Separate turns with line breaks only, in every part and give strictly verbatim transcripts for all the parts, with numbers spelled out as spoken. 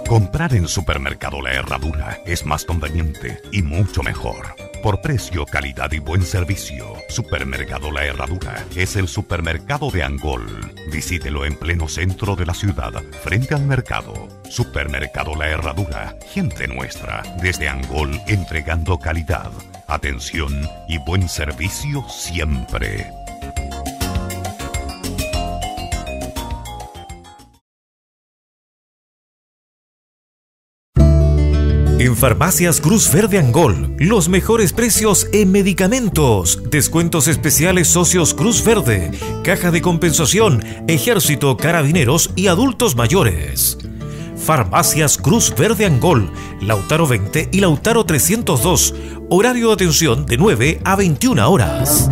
Comprar en Supermercado La Herradura es más conveniente y mucho mejor. Por precio, calidad y buen servicio, Supermercado La Herradura es el supermercado de Angol. Visítelo en pleno centro de la ciudad, frente al mercado. Supermercado La Herradura, gente nuestra, desde Angol entregando calidad, atención y buen servicio siempre.
En Farmacias Cruz Verde Angol, los mejores precios en medicamentos, descuentos especiales socios Cruz Verde, caja de compensación, ejército, carabineros y adultos mayores. Farmacias Cruz Verde Angol, Lautaro veinte y Lautaro trescientos dos, horario de atención de nueve a veintiuna horas.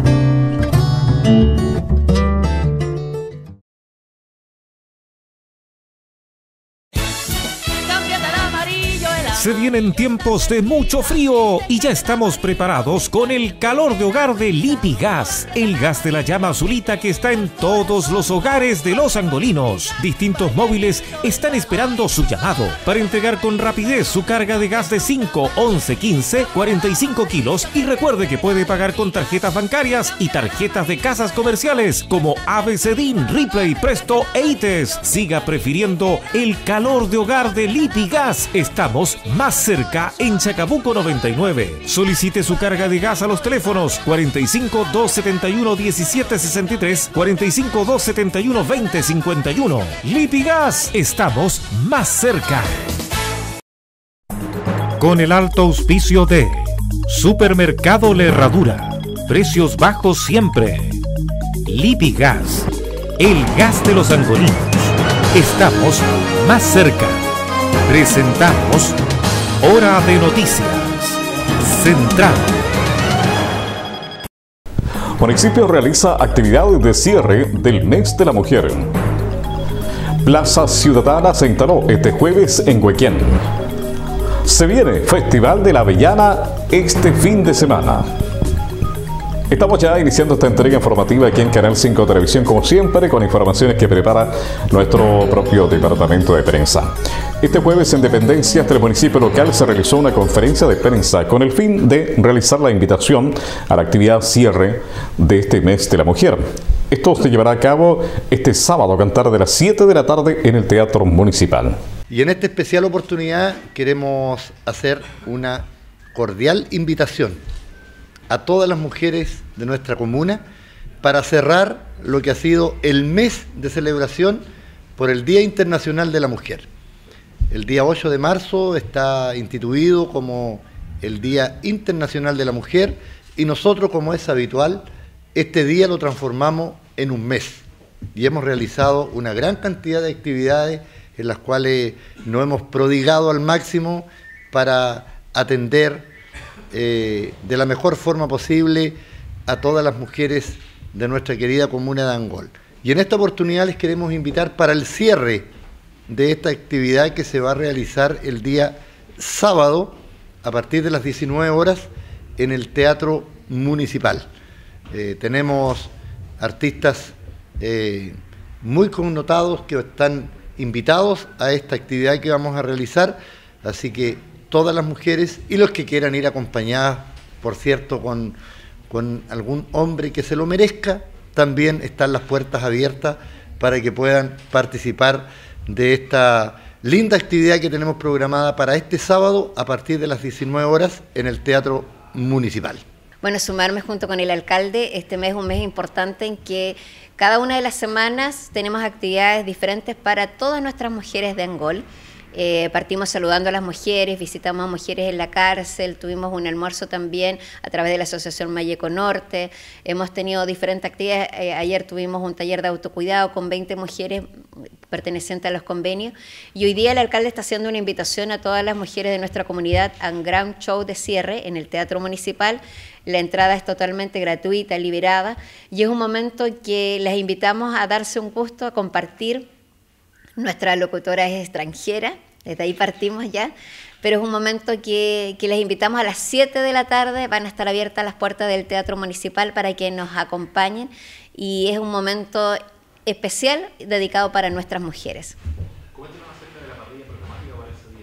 Se vienen tiempos de mucho frío y ya estamos preparados con el calor de hogar de Lipigas, el gas de la llama azulita que está en todos los hogares de los angolinos. Distintos móviles están esperando su llamado para entregar con rapidez su carga de gas de cinco, once, quince, cuarenta y cinco kilos y recuerde que puede pagar con tarjetas bancarias y tarjetas de casas comerciales como Abecedín, Ripley, Presto e ITES. Siga prefiriendo el calor de hogar de Lipigas. Estamos más cerca en Chacabuco noventa y nueve. Solicite su carga de gas a los teléfonos cuarenta y cinco, doscientos setenta y uno, diecisiete sesenta y tres, cuarenta y cinco, doscientos setenta y uno, veinte cincuenta y uno. Lipigas, estamos más cerca. Con el alto auspicio de Supermercado La Herradura, precios bajos siempre. Lipigas, el gas de los angolinos. Estamos más cerca. Presentamos Hora de Noticias Central.
Municipio realiza actividades de cierre del mes de la mujer. Plaza Ciudadana se instaló este jueves en Huequén. Se viene Festival de la Avellana este fin de semana. Estamos ya iniciando esta entrega informativa aquí en Canal cinco Televisión, como siempre, con informaciones que prepara nuestro propio departamento de prensa. Este jueves en Dependencias del municipio local se realizó una conferencia de prensa con el fin de realizar la invitación a la actividad cierre de este mes de la mujer. Esto se llevará a cabo este sábado a contar de las siete de la tarde en el Teatro Municipal.
Y en esta especial oportunidad queremos hacer una cordial invitación a todas las mujeres de nuestra comuna para cerrar lo que ha sido el mes de celebración por el Día Internacional de la Mujer. El día ocho de marzo está instituido como el Día Internacional de la Mujer y nosotros, como es habitual, este día lo transformamos en un mes y hemos realizado una gran cantidad de actividades en las cuales nos hemos prodigado al máximo para atender Eh, de la mejor forma posible a todas las mujeres de nuestra querida comuna de Angol. Y en esta oportunidad les queremos invitar para el cierre de esta actividad que se va a realizar el día sábado a partir de las diecinueve horas en el Teatro Municipal. Eh, tenemos artistas eh, muy connotados que están invitados a esta actividad que vamos a realizar, así que todas las mujeres y los que quieran ir acompañadas, por cierto, con, con algún hombre que se lo merezca, también están las puertas abiertas para que puedan participar de esta linda actividad que tenemos programada para este sábado a partir de las diecinueve horas en el Teatro Municipal.
Bueno, sumarme junto con el alcalde, este mes es un mes importante en que cada una de las semanas tenemos actividades diferentes para todas nuestras mujeres de Angol. Eh, partimos saludando a las mujeres, visitamos a mujeres en la cárcel, tuvimos un almuerzo también a través de la Asociación Malleco Norte, hemos tenido diferentes actividades, eh, ayer tuvimos un taller de autocuidado con veinte mujeres pertenecientes a los convenios y hoy día el alcalde está haciendo una invitación a todas las mujeres de nuestra comunidad a un gran show de cierre en el Teatro Municipal. La entrada es totalmente gratuita, liberada y es un momento que les invitamos a darse un gusto, a compartir. Nuestra locutora es extranjera, desde ahí partimos ya, pero es un momento que, que les invitamos a las siete de la tarde, van a estar abiertas las puertas del Teatro Municipal para que nos acompañen y es un momento especial dedicado para nuestras mujeres.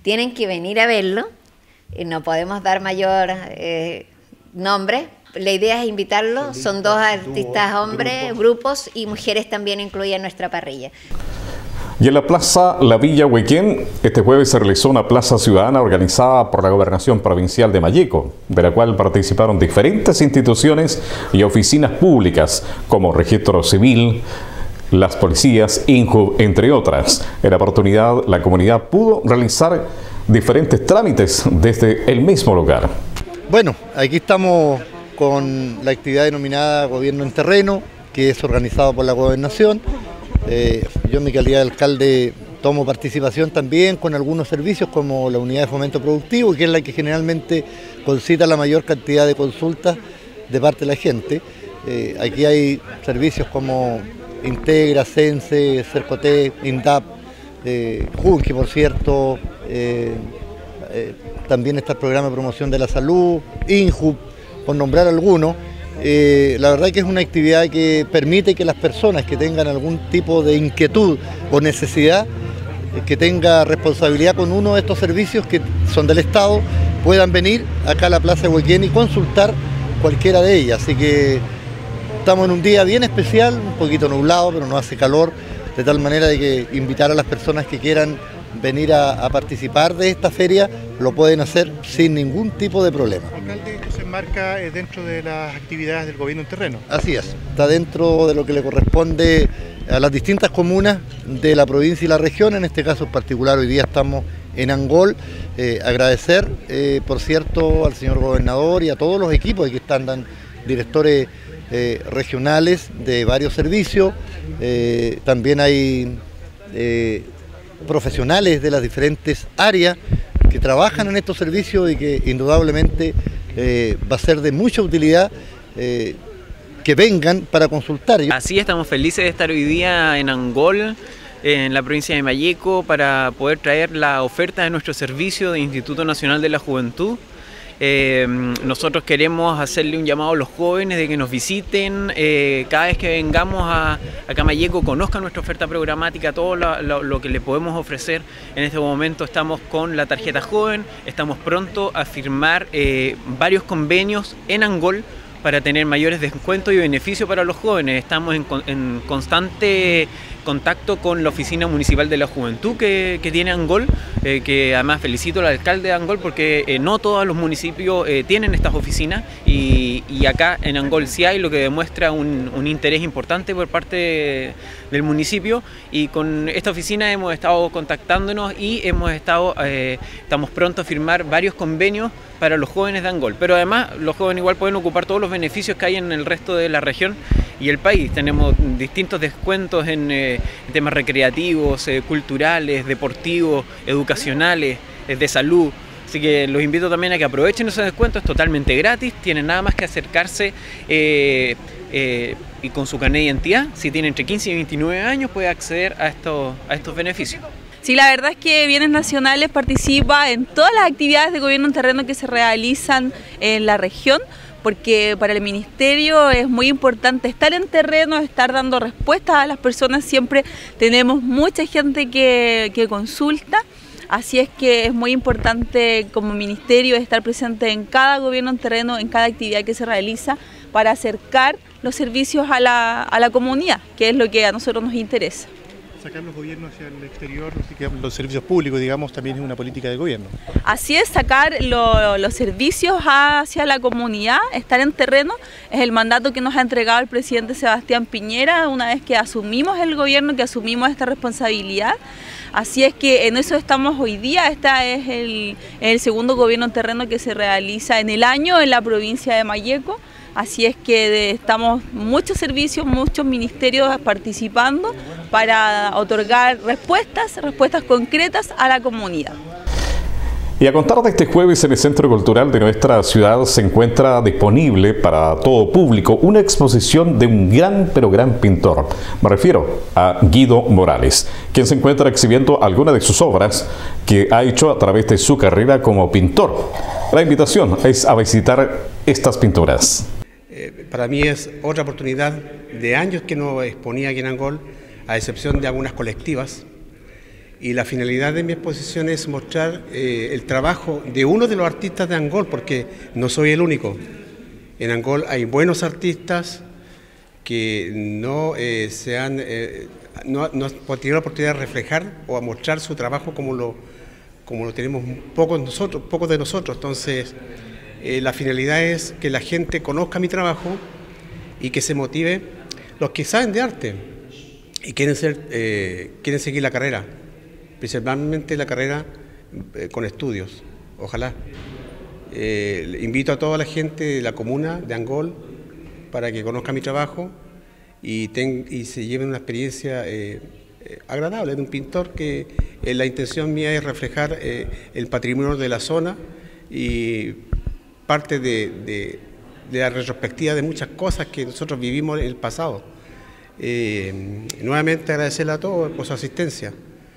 Tienen que venir a verlo, y no podemos dar mayor eh, nombre. La idea es invitarlos, son dos artistas hombres, grupos y mujeres también incluidas en nuestra parrilla.
Y en la Plaza La Villa Huequén, este jueves se realizó una plaza ciudadana organizada por la Gobernación Provincial de Malleco, de la cual participaron diferentes instituciones y oficinas públicas, como Registro Civil, las policías, INJUV, entre otras. En la oportunidad, la comunidad pudo realizar diferentes trámites desde el mismo lugar.
Bueno, aquí estamos con la actividad denominada Gobierno en Terreno, que es organizado por la Gobernación. Eh, yo en mi calidad de alcalde tomo participación también con algunos servicios como la Unidad de Fomento Productivo, que es la que generalmente concita la mayor cantidad de consultas de parte de la gente. Eh, aquí hay servicios como Integra, Sense, Cercoté, INDAP, eh, Junque, por cierto, eh, eh, también está el programa de promoción de la salud, INJUV, por nombrar algunos. Eh, la verdad que es una actividad que permite que las personas que tengan algún tipo de inquietud o necesidad, eh, que tenga responsabilidad con uno de estos servicios que son del Estado, puedan venir acá a la Plaza de Huequén y consultar cualquiera de ellas. Así que estamos en un día bien especial, un poquito nublado, pero no hace calor, de tal manera de que invitar a las personas que quieran venir a, a participar de esta feria lo pueden hacer sin ningún tipo de problema.
Alcalde, esto se enmarca dentro de las actividades del Gobierno en Terreno.
Así es, está dentro de lo que le corresponde a las distintas comunas de la provincia y la región. En este caso en particular hoy día estamos en Angol. Eh, agradecer, eh, por cierto, al señor gobernador y a todos los equipos, aquí están dan directores eh, regionales de varios servicios, eh, también hay eh, profesionales de las diferentes áreas que trabajan en estos servicios y que indudablemente eh, va a ser de mucha utilidad eh, que vengan para consultar.
Así estamos felices de estar hoy día en Angol, en la provincia de Malleco, para poder traer la oferta de nuestro servicio de Instituto Nacional de la Juventud. Eh, nosotros queremos hacerle un llamado a los jóvenes de que nos visiten, eh, cada vez que vengamos a, a Malleco, conozcan nuestra oferta programática, todo lo, lo, lo que le podemos ofrecer. En este momento estamos con la tarjeta joven, estamos pronto a firmar eh, varios convenios en Angol para tener mayores descuentos y beneficios para los jóvenes. Estamos en, en constante contacto con la Oficina Municipal de la Juventud que, que tiene Angol, eh, que además felicito al alcalde de Angol porque eh, no todos los municipios eh, tienen estas oficinas y, y acá en Angol sí hay, lo que demuestra un, un interés importante por parte de, del municipio, y con esta oficina hemos estado contactándonos y hemos estado, eh, estamos pronto a firmar varios convenios para los jóvenes de Angol, pero además los jóvenes igual pueden ocupar todos los beneficios que hay en el resto de la región y el país. Tenemos distintos descuentos en, eh, en temas recreativos, eh, culturales, deportivos, educacionales, eh, de salud. Así que los invito también a que aprovechen esos descuentos, es totalmente gratis, tienen nada más que acercarse eh, eh, y con su carnet de identidad, si tiene entre quince y veintinueve años, puede acceder a estos, a estos beneficios.
Sí, la verdad es que Bienes Nacionales participa en todas las actividades de gobierno en terreno que se realizan en la región, porque para el Ministerio es muy importante estar en terreno, estar dando respuestas a las personas. Siempre tenemos mucha gente que, que consulta, así es que es muy importante como Ministerio estar presente en cada gobierno en terreno, en cada actividad que se realiza, para acercar los servicios a la, a la comunidad, que es lo que a nosotros nos interesa.
Sacar los gobiernos hacia el exterior, los servicios públicos, digamos, también es una política de gobierno.
Así es, sacar lo, los servicios hacia la comunidad, estar en terreno, es el mandato que nos ha entregado el presidente Sebastián Piñera una vez que asumimos el gobierno, que asumimos esta responsabilidad. Así es que en eso estamos hoy día. Este es el, el segundo gobierno en terreno que se realiza en el año en la provincia de Malleco. Así es que estamos muchos servicios, muchos ministerios participando para otorgar respuestas, respuestas concretas a la comunidad.
Y a contar de este jueves en el Centro Cultural de nuestra ciudad se encuentra disponible para todo público una exposición de un gran pero gran pintor. Me refiero a Guido Morales, quien se encuentra exhibiendo algunas de sus obras que ha hecho a través de su carrera como pintor. La invitación es a visitar estas pinturas.
Para mí es otra oportunidad de años que no exponía aquí en Angol, a excepción de algunas colectivas, Y la finalidad de mi exposición es mostrar eh, el trabajo de uno de los artistas de Angol, porque no soy el único. En Angol hay buenos artistas que no eh, se han, eh, no, no han tenido la oportunidad de reflejar o a mostrar su trabajo como lo, como lo tenemos pocos nosotros, pocos de nosotros. Entonces, eh, la finalidad es que la gente conozca mi trabajo y que se motive los que saben de arte y quieren ser, eh, quieren seguir la carrera, principalmente la carrera eh, con estudios, ojalá. Eh, invito a toda la gente de la comuna de Angol para que conozca mi trabajo y, ten, y se lleven una experiencia eh, eh, agradable de un pintor que eh, la intención mía es reflejar eh, el patrimonio de la zona y parte de, de, de la retrospectiva de muchas cosas que nosotros vivimos en el pasado. Eh, nuevamente agradecerle a todos por su asistencia.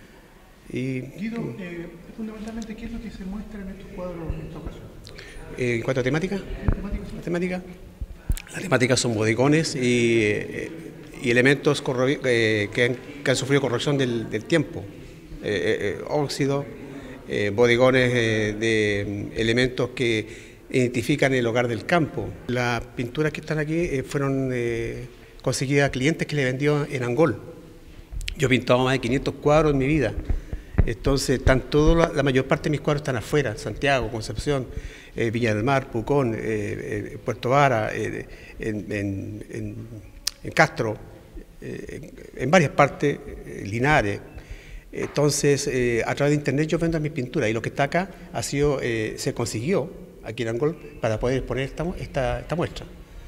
Y,
Guido, eh, fundamentalmente, ¿qué es lo que se muestra en estos cuadros en esta ocasión?
Eh, en cuanto a temática, la temática, la temática son bodegones y, eh, y elementos eh, que, han, que han sufrido corrección del, del tiempo, eh, eh, óxido, eh, bodegones eh, de elementos que identifican el hogar del campo. Las pinturas que están aquí eh, fueron eh, conseguidas a clientes que le vendió en Angol. Yo he pintado más de quinientos cuadros en mi vida. Entonces, están todo, la, la mayor parte de mis cuadros están afuera, Santiago, Concepción, eh, Viña del Mar, Pucón, eh, eh, Puerto Vara, eh, en, en, en, en Castro, eh, en varias partes, eh, Linares. Entonces, eh, a través de internet yo vendo mis pinturas y lo que está acá ha sido, eh, se consiguió aquí en Angol para poder exponer esta, esta, esta muestra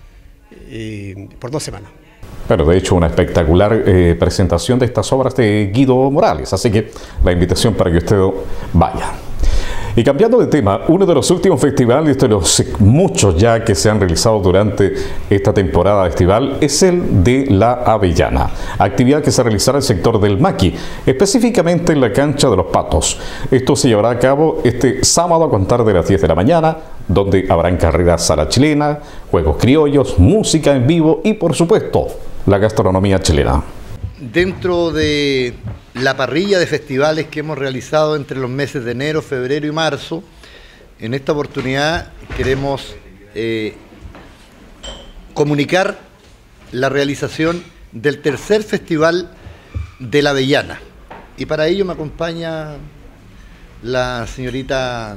eh, por dos semanas.
Pero de hecho una espectacular eh, presentación de estas obras de Guido Morales, así que la invitación para que usted vaya. Y cambiando de tema, uno de los últimos festivales, de los muchos ya que se han realizado durante esta temporada estival, es el de la Avellana, actividad que se realizará en el sector del Maqui, específicamente en la cancha de los Patos. Esto se llevará a cabo este sábado a contar de las diez de la mañana, donde habrán carreras a la chilena, juegos criollos, música en vivo y, por supuesto, la gastronomía chilena.
Dentro de la parrilla de festivales que hemos realizado entre los meses de enero, febrero y marzo, en esta oportunidad queremos eh, comunicar la realización del tercer festival de la Avellana. Y para ello me acompaña la señorita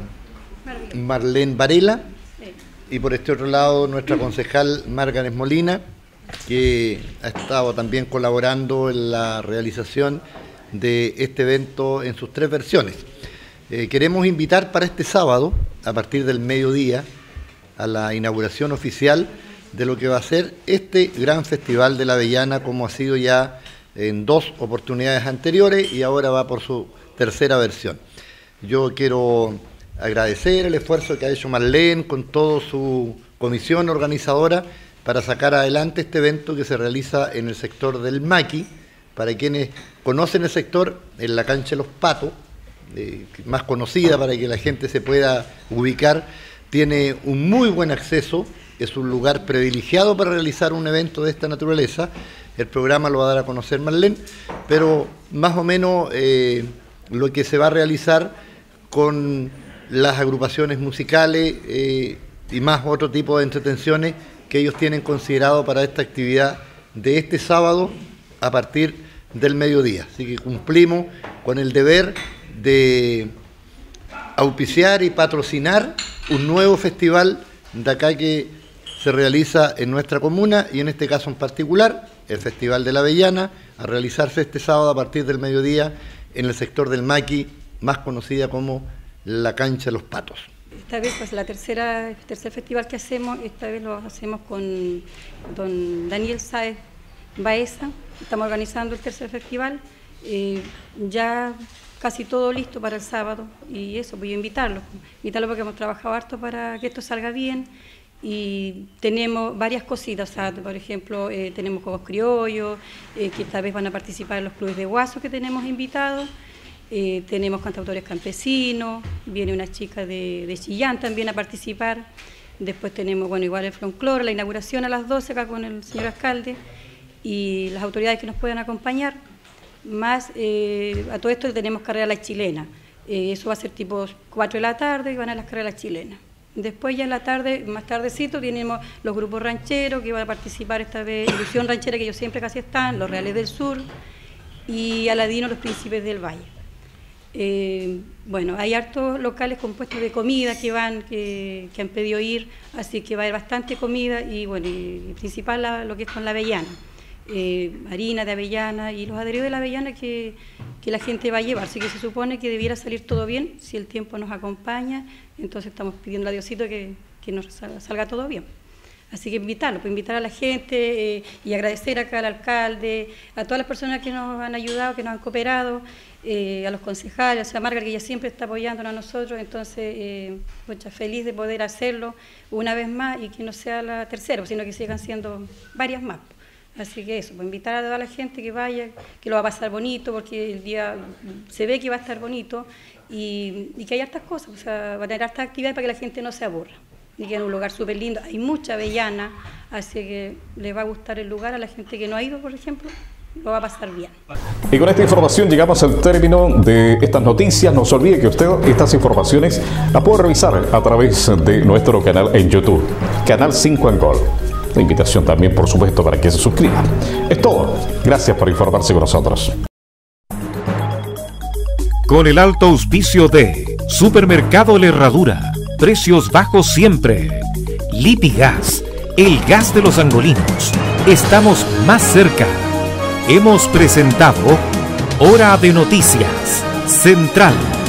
Marlene Varela y por este otro lado nuestra concejal Márgaret Molina, que ha estado también colaborando en la realización de este evento en sus tres versiones. Eh, queremos invitar para este sábado, a partir del mediodía, a la inauguración oficial de lo que va a ser este gran festival de la Avellana, como ha sido ya en dos oportunidades anteriores y ahora va por su tercera versión. Yo quiero agradecer el esfuerzo que ha hecho Marlene con toda su comisión organizadora para sacar adelante este evento que se realiza en el sector del Maqui. Para quienes conocen el sector, en la cancha de los Patos, eh, más conocida para que la gente se pueda ubicar, tiene un muy buen acceso, es un lugar privilegiado para realizar un evento de esta naturaleza. El programa lo va a dar a conocer Marlene, pero más o menos eh, lo que se va a realizar con las agrupaciones musicales eh, y más otro tipo de entretenciones que ellos tienen considerado para esta actividad de este sábado a partir del mediodía. Así que cumplimos con el deber de auspiciar y patrocinar un nuevo festival de acá que se realiza en nuestra comuna y en este caso en particular, el Festival de la Avellana, a realizarse este sábado a partir del mediodía en el sector del Maqui, más conocida como la cancha de los Patos.
Esta vez, pues la tercera, el tercer festival que hacemos, esta vez lo hacemos con don Daniel Sáez Baeza. Estamos organizando el tercer festival, eh, ya casi todo listo para el sábado y eso, voy a invitarlo, invitarlo porque hemos trabajado harto para que esto salga bien y tenemos varias cositas, o sea, por ejemplo, eh, tenemos juegos criollos, eh, que esta vez van a participar en los clubes de Guaso que tenemos invitados. Eh, tenemos cantautores campesinos, viene una chica de, de Chillán también a participar, después tenemos, bueno, igual el folclore, la inauguración a las doce acá con el señor alcalde y las autoridades que nos puedan acompañar. más eh, a todo esto tenemos carrera la chilena. Eh, eso va a ser tipo cuatro de la tarde y van a las carreras chilenas. Después ya en la tarde, más tardecito, tenemos los grupos rancheros que van a participar esta vez, Ilusión Ranchera, que ellos siempre casi están, los Reales del Sur y Aladino, los Príncipes del Valle. Eh, bueno, hay hartos locales compuestos de comida que van, que, que han pedido ir, así que va a haber bastante comida y bueno, y, y principal la, lo que es con la avellana. Eh, harina de avellana y los adheridos de la avellana que, que la gente va a llevar, así que se supone que debiera salir todo bien si el tiempo nos acompaña, entonces estamos pidiendo a Diosito que, que nos salga, salga todo bien. Así que invitarlo, pues invitar a la gente eh, y agradecer acá al alcalde, a todas las personas que nos han ayudado, que nos han cooperado, eh, a los concejales, a Margaret, que ella siempre está apoyándonos a nosotros, entonces eh, mucha feliz de poder hacerlo una vez más y que no sea la tercera, sino que sigan siendo varias más. Así que eso, pues invitar a toda la gente que vaya, que lo va a pasar bonito, porque el día se ve que va a estar bonito y, y que hay hartas cosas, o sea, va a tener hartas actividades para que la gente no se aburra. Y que es un lugar súper lindo, hay mucha avellana, así que le va a gustar el lugar a la gente que no ha ido, por ejemplo, lo va a pasar bien.
Y con esta información llegamos al término de estas noticias. No se olvide que usted estas informaciones las puede revisar a través de nuestro canal en YouTube, Canal cinco Angol. La invitación también, por supuesto, para que se suscriba. Es todo. Gracias por informarse con nosotros.
Con el alto auspicio de Supermercado La Herradura, precios bajos siempre. Lipigas, el gas de los angolinos. Estamos más cerca. Hemos presentado Hora de Noticias Central.